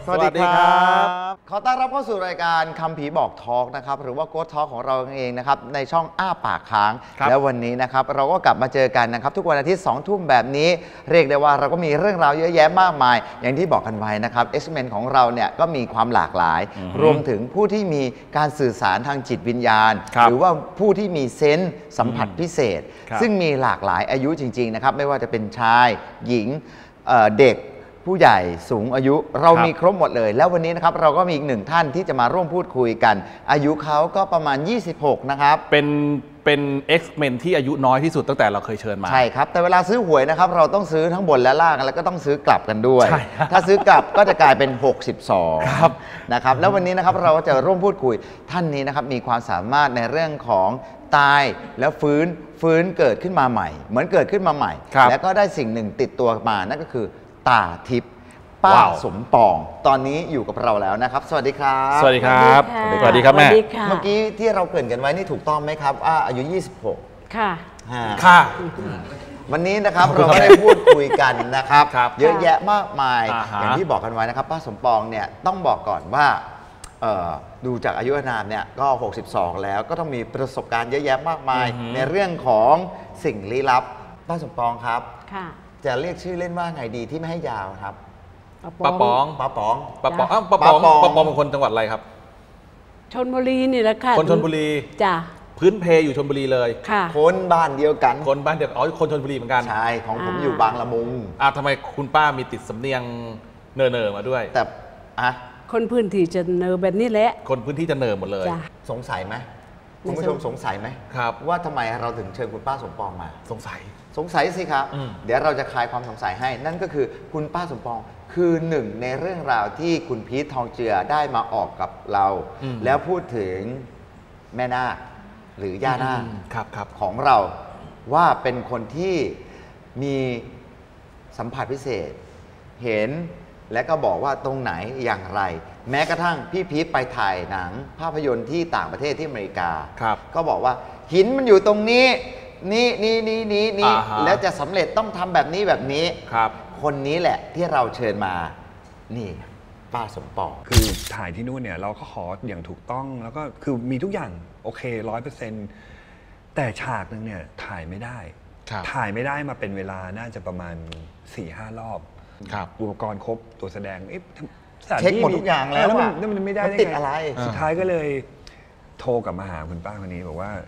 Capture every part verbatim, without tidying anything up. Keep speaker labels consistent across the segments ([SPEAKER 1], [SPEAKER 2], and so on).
[SPEAKER 1] สวัสดีครับขอต้อนรับเข้าสู่รายการคำผีบอกทอล์กนะครับหรือว่าโค้ดทอล์กของเราเองนะครับในช่องอ้าปากค้างแล้ววันนี้นะครับเราก็กลับมาเจอกันนะครับทุกวันอาทิตย์สองทุ่มแบบนี้เรียกได้ว่าเราก็มีเรื่องราวเยอะแยะมากมายอย่างที่บอกกันไว้นะครับ X-Men ของเราเนี่ยก็มีความหลากหลายรวมถึงผู้ที่มีการสื่อสารทางจิตวิญญาณหรือว่าผู้ที่มีเซนส์สัมผัสพิเศษซึ่งมีหลากหลายอายุจริงๆนะครับไม่ว่าจะเป็นชายหญิงเด็กผู้ใหญ่สูงอายุเรามีครบหมดเลยแล้ววันนี้นะครับเราก็มีอีกหนึ่งท่านที่จะมาร่วมพูดคุยกันอายุเขาก็ประมาณยี่สิบหกนะครับ
[SPEAKER 2] เป็นเป็น X-Men ที่อายุน้อยที่สุดตั้งแต่เราเคยเชิญมา
[SPEAKER 1] ใช่ครับแต่เวลาซื้อหวยนะครับเราต้องซื้อทั้งบนและล่างแล้วก็ต้องซื้อกลับกันด้วยถ้าซื้อกลับก็จะกลายเป็นหกสิบสองครับนะครับแล้ววันนี้นะครับเราก็จะร่วมพูดคุยท่านนี้นะครับมีความสามารถในเรื่องของตายแล้วฟื้นฟื้นเกิดขึ้นมาใหม่เหมือนเกิดขึ้นมาใหม่แล้วก็ได้สิ่งหนึ่งติดตัวมานั่นก็คือตาทิพย์ป้าสมปองตอนนี้อยู่กับเราแล้วนะครับสวัสดีครับ
[SPEAKER 2] สวัสดีครับสวัสดีครับแม่
[SPEAKER 1] เมื่อกี้ที่เราเกริ่นกันไว้นี่ถูกต้องไหมครับว่าอายุยี่สิบหก
[SPEAKER 3] ค่ะ
[SPEAKER 2] ค่ะ
[SPEAKER 1] วันนี้นะครับเราได้พูดคุยกันนะครับเยอะแยะมากมายอย่างที่บอกกันไว้นะครับป้าสมปองเนี่ยต้องบอกก่อนว่าดูจากอายุอานามเนี่ยก็หกสิบสองแล้วก็ต้องมีประสบการณ์เยอะแยะมากมายในเรื่องของสิ่งลี้ลับป้าสมปองครับจะเรียกชื่อเล่นว่าไงดีที่ไม่ให้ยาวครับ
[SPEAKER 2] ป้าป๋อง
[SPEAKER 1] ป้าป๋อง
[SPEAKER 2] ป้าป๋องป้าป๋องป้าป๋องเป็นคนจังหวัดอะไรครับ
[SPEAKER 3] ชลบุรีนี่แหละค่ะ
[SPEAKER 2] คนชลบุรี
[SPEAKER 3] จ้ะ
[SPEAKER 2] พื้นเพอยู่ชลบุรีเลย
[SPEAKER 3] ค่ะ
[SPEAKER 1] คนบ้านเดียวกัน
[SPEAKER 2] คนบ้านเดียวอ๋อคนชลบุรีเหมือนกัน
[SPEAKER 1] ใช่ของผมอยู่บางละมุง
[SPEAKER 2] อ่ะทำไมคุณป้ามีติดสำเนียงเนอเนอมาด้วย
[SPEAKER 1] แต่อ่ะ
[SPEAKER 3] คนพื้นที่จะเนอแบบนี้แหละ
[SPEAKER 2] คนพื้นที่จะเนอหมดเลย
[SPEAKER 1] สงสัยไหมคุณผู้ชมสงสัยไหม
[SPEAKER 2] ครับ
[SPEAKER 1] ว่าทำไมเราถึงเชิญคุณป้าสมปองมา
[SPEAKER 2] สงสัย
[SPEAKER 1] สงสัยสิครับเดี๋ยวเราจะคลายความสงสัยให้นั่นก็คือคุณป้าสมปองคือหนึ่งในเรื่องราวที่คุณพีททองเจือได้มาออกกับเราแล้วพูดถึงแม่นาคหรือย่านาคของเราว่าเป็นคนที่มีสัมผัสพิเศษเห็นและก็บอกว่าตรงไหนอย่างไรแม้กระทั่งพี่พีทไปถ่ายหนังภาพยนตร์ที่ต่างประเทศที่อเมริกาก็บอกว่าหินมันอยู่ตรงนี้นี่นี่นี่นี่นี่แล้วจะสำเร็จต้องทำแบบนี้แบบนี้
[SPEAKER 2] ครับ
[SPEAKER 1] คนนี้แหละที่เราเชิญมานี่ป้าสมปอง
[SPEAKER 4] คือถ่ายที่นู่นเนี่ยเราก็ขออย่างถูกต้องแล้วก็คือมีทุกอย่างโอเคร้อยเปอร์เซ็นต์แต่ฉากนึงเนี่ยถ่ายไม่ได้ถ่ายไม่ได้มาเป็นเวลาน่าจะประมาณ สี่ห้ารอบอุปกรณ์ครบตัวแสดง
[SPEAKER 1] เช็คหมดทุกอย่างแล้ว
[SPEAKER 4] แล้วมันไม่ได้
[SPEAKER 1] ติดอะไร
[SPEAKER 4] สุดท้ายก็เลยโทรกลับมาหาคุณป้าคนนี้บอกว่า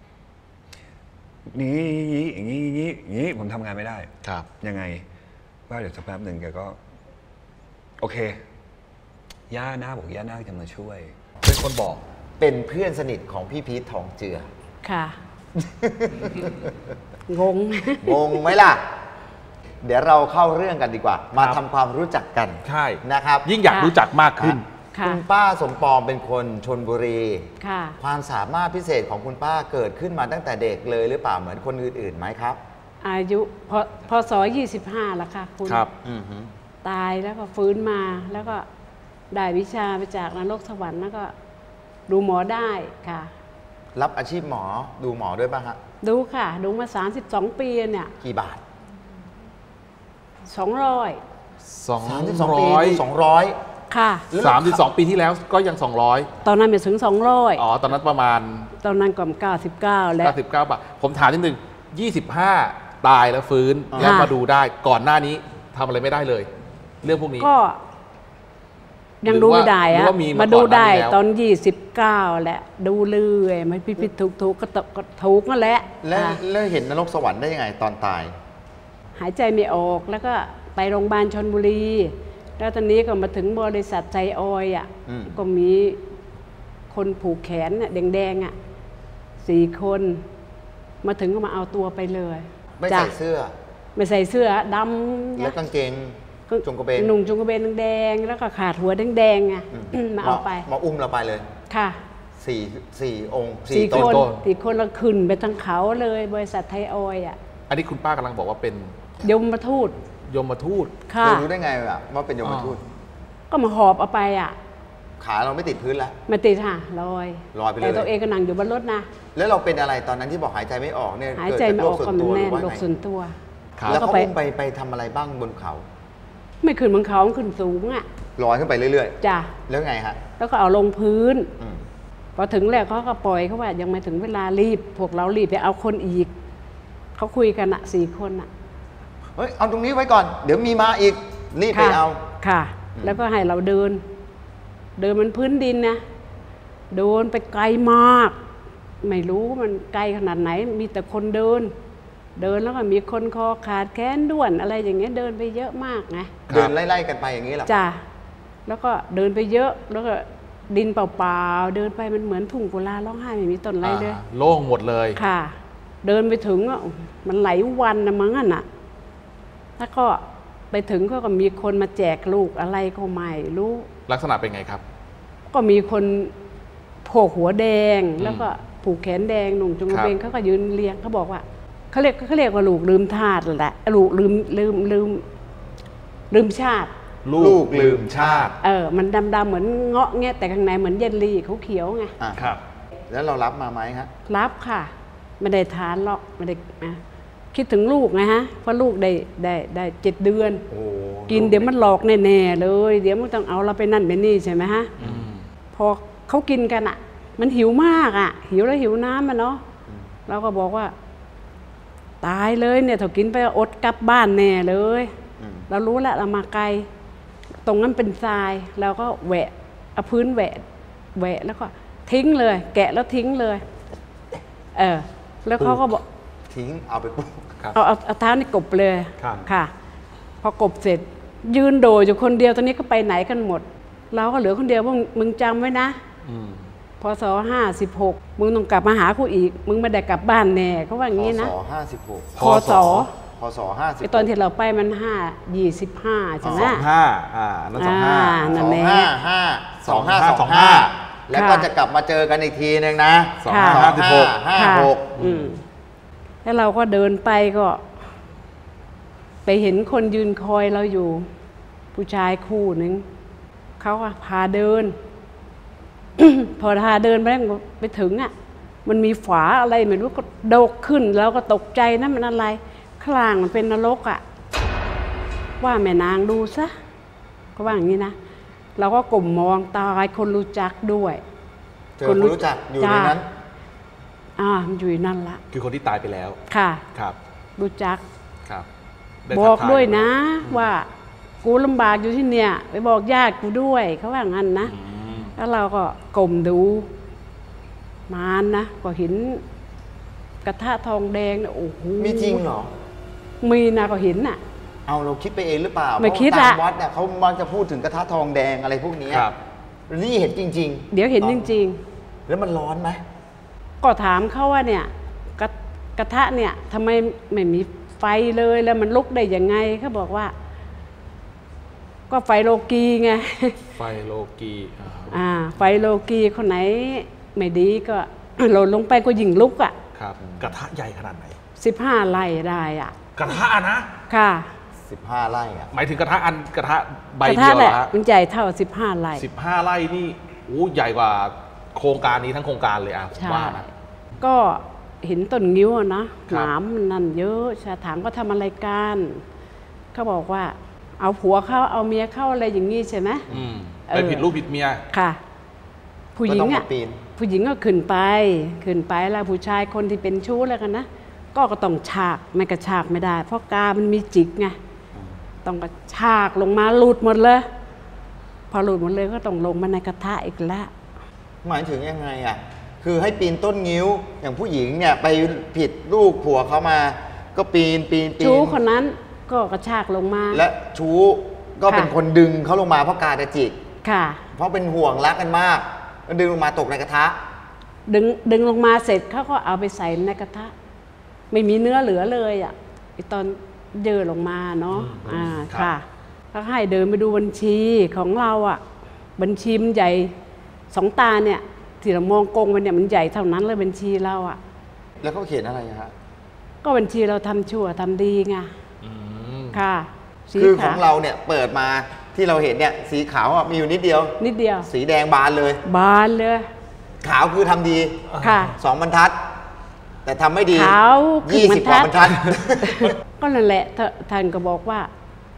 [SPEAKER 4] นี่อย่างนี้อย่างนี้อย่างนี้ผมทำงานไม่ได้
[SPEAKER 2] ครับ
[SPEAKER 4] ยังไงว่าเดี๋ยวสักแป๊บหนึ่งแกก็โอเคย่านาบอกย่านาจะมาช่วย
[SPEAKER 2] เป็นคนบอก
[SPEAKER 1] เป็นเพื่อนสนิทของพี่พีททองเจือ
[SPEAKER 3] ค่ะงง
[SPEAKER 1] งงไหมล่ะเดี๋ยวเราเข้าเรื่องกันดีกว่ามาทำความรู้จักกัน
[SPEAKER 2] ใช่
[SPEAKER 1] นะครับ
[SPEAKER 2] ยิ่งอยากรู้จักมากขึ้น
[SPEAKER 1] คุณป้าสมปองเป็นคนชลบุรีความสามารถพิเศษของคุณป้าเกิดขึ้นมาตั้งแต่เด็กเลยหรือเปล่าเหมือนคนอื่นๆไหมครับ
[SPEAKER 3] อายุพอพศยี่สิบห้าแล้วค่ะคุณ
[SPEAKER 2] ครับ
[SPEAKER 3] ตายแล้วก็ฟื้นมาแล้วก็ได้วิชาไปจากนรกสวรรค์แล้วก็ดูหมอได้ค่ะ
[SPEAKER 1] รับอาชีพหมอดูหมอด้วยป่ะฮะ
[SPEAKER 3] ดูค่ะดูมาสามสิบสองปีเนี่ย
[SPEAKER 1] กี่บาท
[SPEAKER 3] สองร้อย
[SPEAKER 2] สอง
[SPEAKER 1] ร้อยสองร้อย
[SPEAKER 3] ค่ะ
[SPEAKER 2] สามสิบสองปีที่แล้วก็ยังสองร้อย
[SPEAKER 3] ตอนนั้นไม่ถึงสองร้อย
[SPEAKER 2] อ๋อตอนนั้นประมาณ
[SPEAKER 3] ตอนนั้นก่อนเก้าสิบเก้าแล้ว
[SPEAKER 2] เก้าสิบเก้าบาทผมถามนิดนึงยี่สิบห้าตายแล้วฟื้นแล้วมาดูได้ก่อนหน้านี้ทำอะไรไม่ได้เลยเรื่องพวกนี้
[SPEAKER 3] ก็ยังดูไม่ได้อะมาดูได้ตอนยี่สิบเก้าแหละดูเรื่อยไม่ผิดถูกถูกก็ถูกนั่นแหละ
[SPEAKER 1] แล้วเห็นนรกสวรรค์ได้ยังไงตอนตาย
[SPEAKER 3] หายใจไม่ออกแล้วก็ไปโรงพยาบาลชลบุรีแล้วตอนนี้ก็มาถึงบริษัทใจออยอ่ะก็มีคนผูกแขนเนี่ยแดงๆอ่ะสี่คนมาถึงก็มาเอาตัวไปเลย
[SPEAKER 1] ไม่ใส่เสื้อ
[SPEAKER 3] ไม่ใส่เสื้อดำ
[SPEAKER 1] แล้วกางเกงจงกระเบน
[SPEAKER 3] หนุ่งจงกระเบนแดงแล้วก็ขาดหัวแดงๆอ่ะมาเอาไป
[SPEAKER 1] มาอุ้มเราไปเลย
[SPEAKER 3] ค่ะ
[SPEAKER 1] สี่สี่องค์
[SPEAKER 3] สี่คนสี่คนเราขึ้นไปทั้งเขาเลยบริษัทไทยออยอ่ะ
[SPEAKER 2] อันนี้คุณป้ากำลังบอกว่าเป็น
[SPEAKER 3] ยมทูต
[SPEAKER 2] ยมทูต
[SPEAKER 1] เรารู้ได้ไงอ่ะว่าเป็นยมทูต
[SPEAKER 3] ก็มาหอบเอาไปอ่ะ
[SPEAKER 1] ขาเราไม่ติดพื้นแล้ว
[SPEAKER 3] ไม่ติดค่ะลอย
[SPEAKER 1] ลอยไปเลย
[SPEAKER 3] แต่ตัวเองก็นั่งอยู่บนรถนะ
[SPEAKER 1] แล้วเราเป็นอะไรตอนนั้นที่บอกหายใจไม่ออกเนี่ย
[SPEAKER 3] หายใจไม่ออกก็มันแน่นโรคส่วนตัว
[SPEAKER 1] แล้วเขาอุ้มไปไปทำอะไรบ้างบนเขา
[SPEAKER 3] ไม่ขึ้นบนเขาขึ้นสูงอ่ะ
[SPEAKER 1] ลอยขึ้นไปเรื่อย
[SPEAKER 3] ๆจ้ะ
[SPEAKER 1] แล้วไงฮะ
[SPEAKER 3] แล้วก็เอาลงพื้นพอถึงแล้วเขาก็ปล่อยเขาว่ายังไม่ถึงเวลารีบพวกเรารีบไปเอาคนอีกเขาคุยกันอะสี่คนอะ
[SPEAKER 1] เฮ้ยเอาตรงนี้ไว้ก่อนเดี๋ยวมีมาอีกรีบไปเอา
[SPEAKER 3] ค่ะแล้วก็ให้เราเดินเดินมันพื้นดินนะเดินไปไกลมากไม่รู้มันไกลขนาดไหนมีแต่คนเดินเดินแล้วก็มีคนคอขาดแขนด้วนอะไรอย่างเงี้ยเดินไปเยอะมากไง
[SPEAKER 1] เดินไล่ๆกันไปอย่างนี้หรอ
[SPEAKER 3] จ้ะแล้วก็เดินไปเยอะแล้วก็ดินเปล่าๆเดินไปมันเหมือนทุ่งกุลาร้องไห้ไม่มีต้นไรเลย
[SPEAKER 2] โล่งหมดเลย
[SPEAKER 3] ค่ะเดินไปถึงอ่ะมันไหลวันนะมั้งน่ะแล้วก็ไปถึงก็มีคนมาแจกลูกอะไรก็ไม่รู้
[SPEAKER 2] ลักษณะเป็นไงครับ
[SPEAKER 3] ก็มีคนโผกหัวแดงแล้วก็ผูกแขนแดงหนุ่มจงกระเบนเขาก็ยืนเรียงเขาบอกว่าเขาเรียกเขาเรียกว่าลูกลืมธาตุแหละลูกลืมลืมลืมลืมชาติ
[SPEAKER 2] ลูกลืมชาติ
[SPEAKER 3] เออมันดำๆเหมือนเงาะแงะแต่ข้างในเหมือนเยลลี่เขาเขียวไง
[SPEAKER 1] ครับแล้วเรารับมาไหมฮะ
[SPEAKER 3] รับค่ะไม่ได้ทานหรอกไม่ได้คิดถึงลูกไงฮะเพราะลูกได้ได้ได้เจ็ดเดือนกินเดี๋ยวมันหลอกแน่ๆเลยเดี๋ยวมันต้องเอาเราไปนั่นไปนี่ใช่ไหมฮะพอเขากินกันอ่ะมันหิวมากอ่ะหิวแล้วหิวน้ำมันเนาะเราก็บอกว่าตายเลยเนี่ยถ้ากินไปอดกลับบ้านแน่เลยเรารู้แล้วเรามาไกลตรงนั้นเป็นทรายเราก็แหวะเอาพื้นแหวะแหวะแล้วก็ทิ้งเลยแกะแล้วทิ้งเลยเออแล้วเขาก็บอก
[SPEAKER 1] ทิ้งเอาไปปุ๊บ
[SPEAKER 3] เอาเอาเอาเท้านี่กบเลยค่ะพอกบเสร็จยืนโดดอยู่คนเดียวตอนนี้ก็ไปไหนกันหมดเราก็เหลือคนเดียวว่ามึงจำไว้นะพศห้าสิบหกมึงต้องกลับมาหากูอีกมึงไม่ได้กลับบ้านแน่เขาว่าอย่างนี้นะ
[SPEAKER 1] พศห้าสิบหก
[SPEAKER 3] พศ
[SPEAKER 1] พศห้าสิบ
[SPEAKER 3] ตอนที่เราไปมันห้ายี่สิบห้าใช่ไหม
[SPEAKER 2] สองห้าอ่านั่นสองห้า
[SPEAKER 1] สองห้าห้าสองห้าสองห้าแล้วก็จะกลับมาเจอกันอีกทีนึงนะ
[SPEAKER 2] สองห้าห้าสิบหก
[SPEAKER 1] ห้าหก
[SPEAKER 3] แล้วเราก็เดินไปก็ไปเห็นคนยืนคอยเราอยู่ผู้ชายคู่หนึ่งเขาก็พาเดิน พอพาเดินไปไปถึงอ่ะมันมีฝาอะไรไม่รู้ก็โดกขึ้นแล้วก็ตกใจนะมันอะไรข้างล่างมันเป็นนรกอ่ะว่าแม่นางดูซะก็ว่าอย่างนี้นะเราก็กลุ่มมองตายคนรู้จักด้วย
[SPEAKER 1] เจอคนรู้จักอยู่ในนั้น
[SPEAKER 3] อ่ามันอยู่นั่นละ
[SPEAKER 2] คือคนที่ตายไปแล้ว
[SPEAKER 3] ค่ะ
[SPEAKER 2] ครับ
[SPEAKER 3] รู้จัก
[SPEAKER 2] ครับ
[SPEAKER 3] บอกด้วยนะว่ากูลำบากอยู่ที่เนี่ยไปบอกญาติกูด้วยเขาว่างั้นนะแล้วเราก็กลมดูมานนะก็เห็นกระทะทองแดงนะโอ้โห
[SPEAKER 1] มีจริงเหรอ
[SPEAKER 3] มีนะก็เห็นน่ะ
[SPEAKER 1] เอาเราคิดไปเองหรือเปล่า
[SPEAKER 3] ไม่คิดอะ
[SPEAKER 1] ตามวัดเนี่ยเขามักจะพูดถึงกระทะทองแดงอะไรพวกนี้นี่เห็นจริงๆ
[SPEAKER 3] เดี๋ยวเห็นจริง
[SPEAKER 1] ๆแล้วมันร้อนไหม
[SPEAKER 3] ก็ถามเขาว่าเนี่ยกระกระทะเนี่ยทำไมไม่มีไฟเลยแล้วมันลุกได้ยังไงเขาบอกว่าก็ไฟโลกีไง
[SPEAKER 2] ไฟโลกี
[SPEAKER 3] อ่าไฟโลกีคนไหนไม่ดีก็หล่นลงไปก็ยิงลุกอ่ะ
[SPEAKER 2] ครับกระทะใหญ่ขนาดไหน
[SPEAKER 3] สิบห้าไร่ได้อ่ะ
[SPEAKER 2] กระทะนะ
[SPEAKER 3] ค่ะ
[SPEAKER 1] สิบห้าไร่อ่ะ
[SPEAKER 2] หมายถึงกระทะอันกระทะใบเดียวเหรอฮะ
[SPEAKER 3] มันใหญ่เท่าสิบห้าไร่
[SPEAKER 2] สิบห้าไร่นี่โอ้ใหญ่กว่าโครงการนี้ทั้งโครงการเลยอ่ะว่านะ
[SPEAKER 3] ก็เห็นต้นงิ้วนะหนามนั่นเยอะชาถามก็ทำอะไรกันเขาบอกว่าเอาผัวเข้าเอาเมียเข้าอะไรอย่างงี้ใช่ไหม
[SPEAKER 2] ไปผิดลูกผิดเมีย
[SPEAKER 3] ค่ะผู้หญิงอ่ะผู้หญิงก็ขึ้นไปขึ้นไปแล้วผู้ชายคนที่เป็นชู้แล้วกันนะก็ก็ต้องฉากไม่กระฉากไม่ได้เพราะกามันมีจิกไงต้องกระฉากลงมาหลุดหมดเลยพอหลุดหมดเลยก็ต้องลงมาในกระทะอีกแล้ว
[SPEAKER 1] หมายถึงยังไงอ่ะคือให้ปีนต้นงิ้วอย่างผู้หญิงเนี่ยไปผิดลูกผัวเขามาก็ปีนปีนปีน
[SPEAKER 3] ชู้คนนั้นก็กระชากลงมา
[SPEAKER 1] และชู้ก็เป็นคนดึงเขาลงมาเพราะกาจะจิก
[SPEAKER 3] ค่ะ
[SPEAKER 1] เพราะเป็นห่วงรักกันมากก็ดึงลงมาตกในกระทะ
[SPEAKER 3] ดึงดึงลงมาเสร็จเขาก็เอาไปใส่ในกระทะไม่มีเนื้อเหลือเลยอ่ะไอตอนเดินลงมาเนาะอ่าค่ะเขาให้เดินไปดูบัญชีของเราอ่ะบัญชีมันใหญ่สองตาเนี่ยที่เรามองกงมันเนี่ยมันใหญ่เท่านั้นเลยบัญชีเราอ่ะ
[SPEAKER 1] แล้วเขาเขียนอะไรฮะ
[SPEAKER 3] ก็บัญชีเราทำชั่วทำดีไงค่ะ
[SPEAKER 1] คือของเราเนี่ยเปิดมาที่เราเห็นเนี่ยสีขาวมีอยู่นิดเดียว
[SPEAKER 3] นิดเดียว
[SPEAKER 1] สีแดงบานเลย
[SPEAKER 3] บานเลย
[SPEAKER 1] ขาวคือทำดี
[SPEAKER 3] ค่ะ
[SPEAKER 1] สองบรรทัดแต่ทำไม่ดี
[SPEAKER 3] ขาว
[SPEAKER 1] ยี่สิบกว่าบรรทัด
[SPEAKER 3] ก็นั่นแหละท่านก็บอกว่า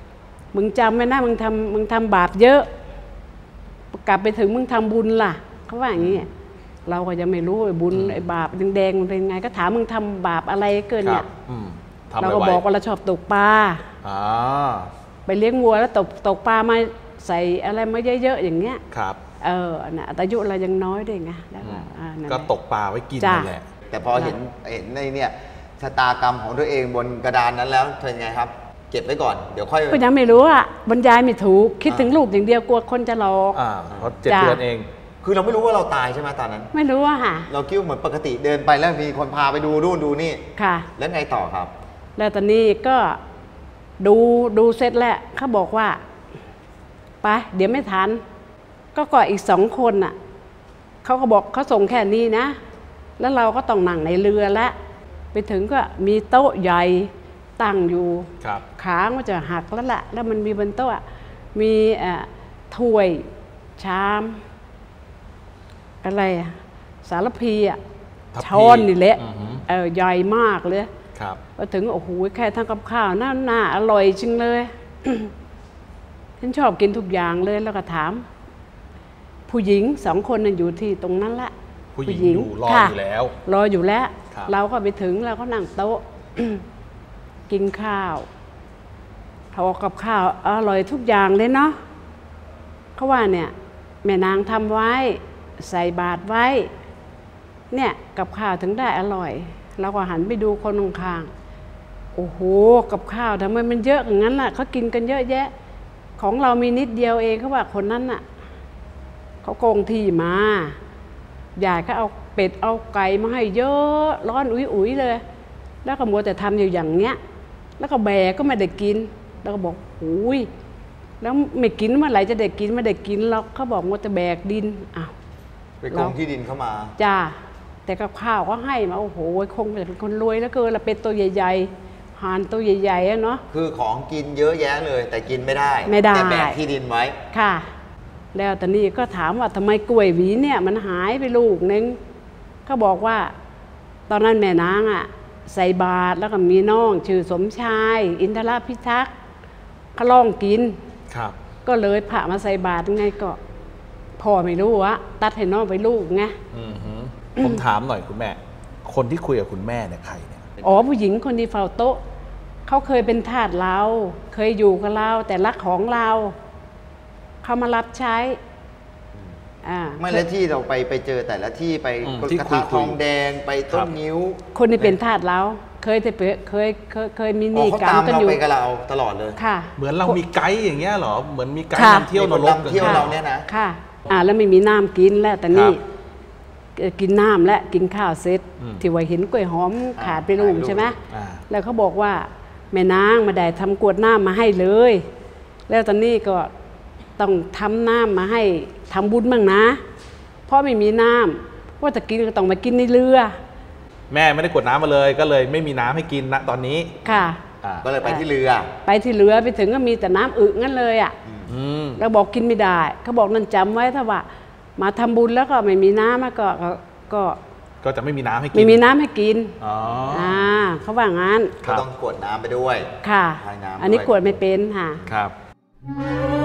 [SPEAKER 3] มึงจำไว้นะมึงทำมึงทำบาปเยอะกลับไปถึงมึงทำบุญล่ะเขาว่าอย่างนี้เราก็ยังไม่รู้ไอ้บุญไอ้บาปแดงๆมันเป็นไงก็ถามมึงทำบาปอะไรเกินเนี่ยเราก็บอกว่าเราชอบตกปลาไปเลี้ยงวัวแล้วตกตกปลามาใส่อะไรมาเยอะๆอย่างเงี้ยครับเออนะแต่อายุเรายังน้อยด้วยไง
[SPEAKER 2] ก็ตกปลาไว้กินนั่นแหละ
[SPEAKER 1] แต่พอเห็นเห็นในเนี่ยชะตากรรมของตัวเองบนกระดานนั้นแล้วเป็นไงครับเก็บไว้ก่อนเดี๋ยวค่อย
[SPEAKER 3] ก็ยังไม่รู้อ่ะบรรยายไม่ถูกคิดถึงลูกอย่างเดียวกลัวคนจะหลอก
[SPEAKER 2] อ่าเพราะเจ็ดเดือนเอง
[SPEAKER 1] คือเราไม่รู้ว่าเราตายใช่ไหมตอนนั้น
[SPEAKER 3] ไม่รู้อะค่ะ
[SPEAKER 1] เราคิดเหมือนปกติเดินไปแล้วมีคนพาไปดูนู่นดูนี่
[SPEAKER 3] ค่ะ
[SPEAKER 1] แล้วไงต่อครับ
[SPEAKER 3] แล้วตอนนี้ก็ดูดูเสร็จแล้วเขาบอกว่าไปเดี๋ยวไม่ทันก็ก่ออีกสองคนน่ะเขาก็บอกเขาส่งแค่นี้นะแล้วเราก็ต้องนั่งในเรือแล้วไปถึงก็มีโต๊ะใหญ่ตั้งอยู่ขามันจะหักแล้วแหละแล้วมันมีบนโต๊ะมีถ้วยชามอะไรสารพีอ่ะช้อนนี่แหละเออใหญ่มากเลยพอถึงโอ้โหแค่ทำกับข้าวน่าน่าอร่อยจริงเลยฉันชอบกินทุกอย่างเลยแล้วก็ถามผู้หญิงสองคนนั้นอยู่ที่ตรงนั้นละ
[SPEAKER 2] ผู้หญิงอยู่รออยู่แล้ว
[SPEAKER 3] รออยู่แล้วเราก็ไปถึงเราก็นั่งโต๊ะกินข้าวทอกับข้าวอร่อยทุกอย่างเลยเนาะเขาว่าเนี่ยแม่นางทำไว้ใส่บาตรไว้เนี่ยกับข้าวถึงได้อร่อยเราก็หันไปดูคนข้างๆโอ้โหกับข้าวทำไมมันเยอะอย่างนั้นล่ะเขากินกันเยอะแยะของเรามีนิดเดียวเองเขาว่าคนนั้นน่ะเขาโกงที่มายายก็เอาเป็ดเอาไก่มาให้เยอะร้อนอุ้ยๆเลยแล้วก็มัวแต่ทำอยู่อย่างเนี้ยแล้วก็แบกก็ไม่ได้กินแล้วก็บอกอุ้ยแล้วไม่กินเมื่อไหร่จะได้กินไม่ได้กินแล้วเขาบอกมัวแต่แบกดินอ้าว
[SPEAKER 1] ไปโกงที่ดินเข้ามา
[SPEAKER 3] จ้าแต่กับข้าวก็ให้มาโอ้โหคงจะเป็นคนรวยแล้วเกินละเป็ดตัวใหญ่ๆห่านตัวใหญ่ๆเนาะ
[SPEAKER 1] คือของกินเยอะแยะเลยแต่กินไม่ได้
[SPEAKER 3] ไม่ได้
[SPEAKER 1] แต่แบกที่ดินไว้
[SPEAKER 3] ค่ะแล้วตอนนี้ก็ถามว่าทำไมกล้วยหวีเนี่ยมันหายไปลูกนึงก็บอกว่าตอนนั้นแม่นางอ่ะใส่บาตรแล้วก็มีน้องชื่อสมชายอินทรพิทักษ์เขาลองกินครับก็เลยพามาใส่บาตรไงก็พ่อไม่รู้วะตัดให้น้องไปลูกไง
[SPEAKER 2] ผมถามหน่อยคุณแม่คนที่คุยกับคุณแม่เนี่ยใครเนี่ย
[SPEAKER 3] อ๋อผู้หญิงคนที่เฝ้าโต๊ะเขาเคยเป็นทาสเราเคยอยู่กับเราแต่รักของเราเขามารับใช้
[SPEAKER 1] ไม่และที่เราไปไปเจอแต่ละที่ไปกระทะทองแดงไปต้นนิ้ว
[SPEAKER 3] คนที่เป็นทาสเราเคยแต่เคยเคยเคยมีนิกรรม
[SPEAKER 1] กันอยู่เขาตามเราไปกับเราตลอดเลย
[SPEAKER 3] ค่ะ
[SPEAKER 2] เหมือนเรามีไกด์อย่างเงี้ยเหรอเหมือนมีไกด์นำเที่ยวนรก
[SPEAKER 1] เที่ยวเราเนี่ยนะ
[SPEAKER 3] ค่ะอ่าแล้วไม่มีน้ำกินแล้วแต่นี่กินน้ำและกินข้าวเสร็จที่ว่าเห็นกล้วยหอมขาดไปลูกใช่ไหมแล้วเขาบอกว่าแม่นางมาได้ทำกวดน้ำมาให้เลยแล้วตอนนี้ก็ต้องทำน้ำมาให้ทำบุญบ้างนะเพราะไม่มีน้ำว่าจะกินก็ต้องมากินในเรือ
[SPEAKER 2] แม่ไม่ได้กวดน้ำมาเลยก็เลยไม่มีน้ำให้กินณตอนนี้
[SPEAKER 3] ค่ะ
[SPEAKER 1] ก็เลยไปที่เรือ
[SPEAKER 3] ไปที่เรือไปถึงก็มีแต่น้ำอึงั้นเลยอ่ะแล้วบอกกินไม่ได้เขาบอกนั่นจำไว้ถ้าว่ามาทำบุญแล้วก็ไม่มีน้ำก็ก็
[SPEAKER 2] ก็จะไม่มีน้ำให้กิน
[SPEAKER 3] ไม่มีน้ำให้กินอ๋ออ่าเขาว่างั้น
[SPEAKER 1] ก็ต้องกวดน้ำไปด้วย
[SPEAKER 3] ค่ะอันนี้กวดไม่เป็นค่ะ
[SPEAKER 2] ครับ